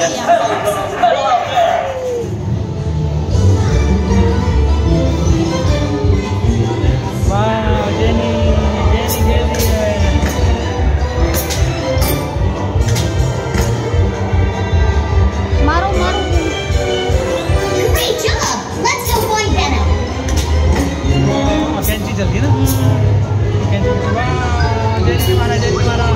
कैंची चलती है ना कैंची। वाह जय श्री महाराज जय श्री महाराज।